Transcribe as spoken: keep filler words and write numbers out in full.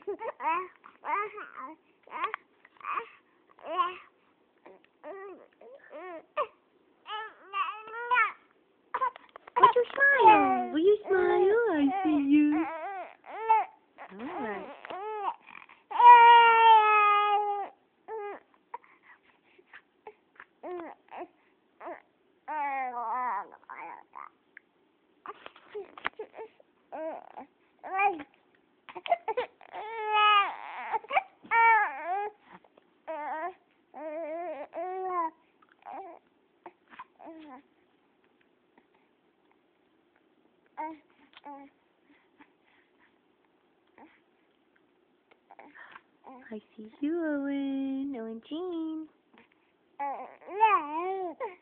What's your smile? Will you smile? I see you. Alright. I see you, Owen. Owen Jean.